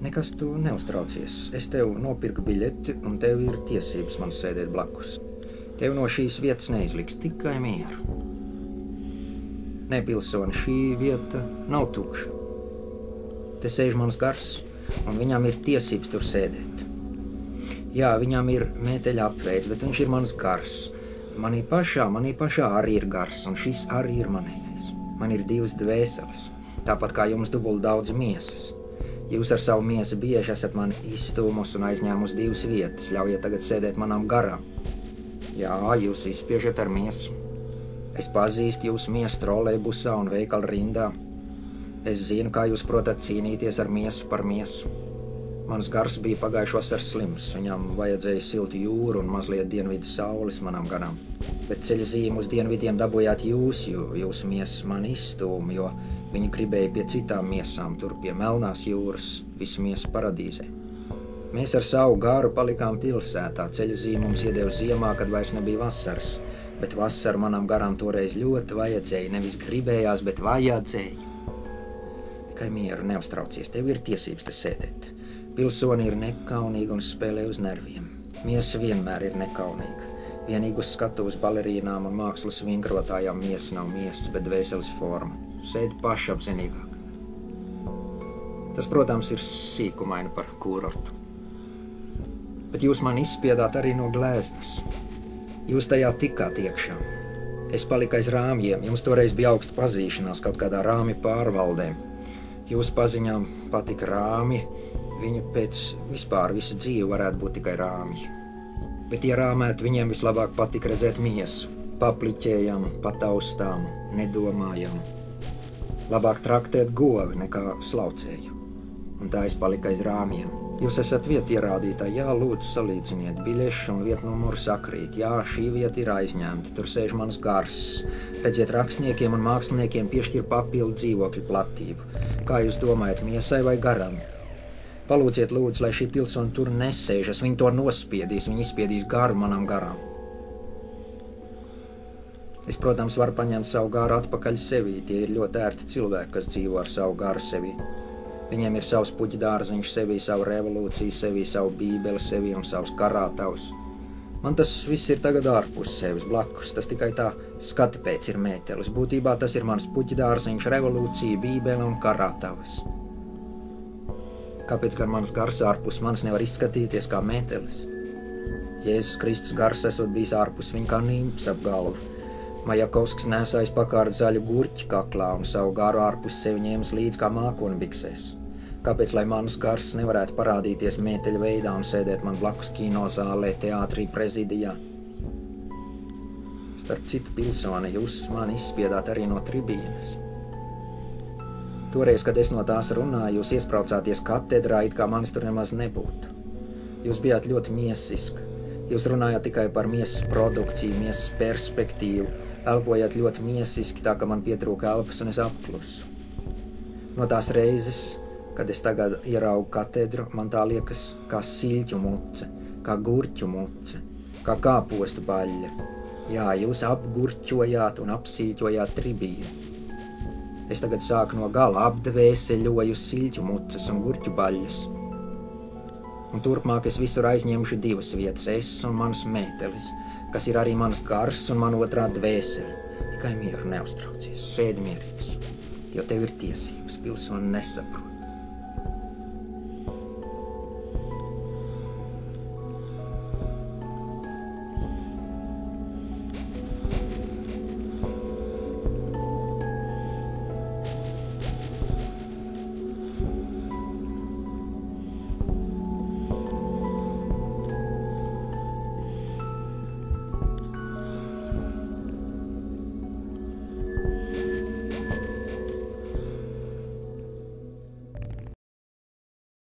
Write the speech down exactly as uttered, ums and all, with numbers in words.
Nekas tu neuztraucies. Es tev nopirku biļeti un tev ir tiesības man sēdēt blakus. Tev no šīs vietas neizliks tikai mieru. Nē, pilsoni, šī vieta nav tukša. Te sēž mans gars, un viņam ir tiesības tur sēdēt. Jā, viņam ir mēteļa apveids, bet viņš ir mans gars. Manī pašā, manī pašā arī ir gars, un šis arī ir manējais. Man ir divas dvēseles, tāpat kā jums dubult daudz miesas. Jūs ar savu miesu bieži esat mani izstūmus un aizņēmus divas vietas, ļaujiet tagad sēdēt manam garam. Jā, jūs izspiežat ar miesu. Es pazīstu jūsu miesu trolejbusā un veikala rindā. Es zinu, kā jūs protat cīnīties ar miesu par miesu. Mans gars bija pagājuši vasar slims, viņam vajadzēja siltu jūru un mazliet dienvidu saules manam garam. Bet ceļa zīmu uz dienvidiem dabūjāt jūs, jo jūsu miesas mani izstūma, jo viņi gribēja pie citām miesām, tur pie Melnās jūras, visu miesu paradīzē. Mēs ar savu garu palikām pilsētā, ceļa zīmu mums iedeva ziemā, kad vairs nebija vasaras, bet vasaru manam garam toreiz ļoti vajadzēja, nevis gribējās, bet vajadzēja. Tikai mieru, neuztraucies, tev ir tiesības te sēdēt. Pilsoni ir nekaunīga un spēlē uz nerviem. Miesa vienmēr ir nekaunīga. Vienīgi uz skatuves balerīnām un mākslas vingrotājām miesa nav miesas, bet dvēseles forma. Sēdi pašapzinīgāk. Tas, protams, ir sīkumaini par kurortu. Bet jūs man izspiedāt arī no glēznas. Jūs tajā tikāt iekšā. Es paliku aiz rāmjiem, jums toreiz bija augsta pazīšanās kaut kādā rāmi pārvaldē. Jūsu paziņām patika rāmi, viņa pēc vispār visu dzīvi varētu būt tikai rāmji. Bet ierāmēt viņiem vislabāk patika redzēt miesu, papliķējam, pataustām, nedomājam. Labāk traktēt govi nekā slaucēju. Un tā es paliku aiz rāmjiem. Jūs esat vieta ierādītāji, jā, lūdzu salīdziniet, biļešu un vietu numuru sakrīt. Jā, šī vieta ir aizņemta, tur sēž mans gars. Pēciet rakstniekiem un māksliniekiem piešķir papildu dzīvokļu platību. Kā jūs domājat, miesai vai garam? Palūdziet lūdzu, lai šī pilsona tur nesēžas, viņi to nospiedīs, viņi izspiedīs garu manam garam. Es, protams, varu paņemt savu garu atpakaļ sevī, tie ir ļoti ērti cilvēki, kas dzīvo ar savu garu sevī. Viņiem ir savs puķi dārziņš sevī, savu revolūciju sevī, savu bībeli sevī un savus karātavus. Man tas viss ir tagad ārpus sevis, blakus, tas tikai tā skati pēc ir mētelis. Būtībā tas ir mans puķi dārziņš, revolūcija, bībele un karātavas. Kāpēc gan mans gars ārpus manis nevar izskatīties kā mētelis? Jēzus Kristus gars esot bijis ārpus viņa kā nimps ap galvu. Majakovskis nesājis pakārt zaļu gurķi kaklā un savu garu ārpus sevi ņēmis līdz kā mākoni biksēs. Kāpēc, lai mans gars nevarētu parādīties mēteļa veidā un sēdēt man blakus kinozālē, teātrī, prezidijā? Starp citu, pilsone, jūs mani izspiedāt arī no tribīnes. Toreiz, kad es no tās runāju, jūs iespraucāties katedrā, it kā manis tur nemaz nebūtu. Jūs bijāt ļoti miesiska. Jūs runājāt tikai par miesas produkciju, miesas perspektīvu, elpojāt ļoti miesiski, tā ka man pietrūka elpas un es apklusu. No tās reizes, kad es tagad ieraugu katedru, man tā liekas kā siļķu muce, kā gurķu muce, kā kāpostu baļļa. Jā, jūs apgurķojāt un apsiļķojāt tribīnu. Es tagad sāku no gala apdvēseļoju siļķu muces un gurķu baļļas. Un turpmāk es visur aizņemšu divas vietas, es un mans mētelis, kas ir arī mans gars un man otrā dvēsele. Tikai mieru neuztraucies, sēdi mierīgs, jo tev ir tiesības, pilsoni nesaprot.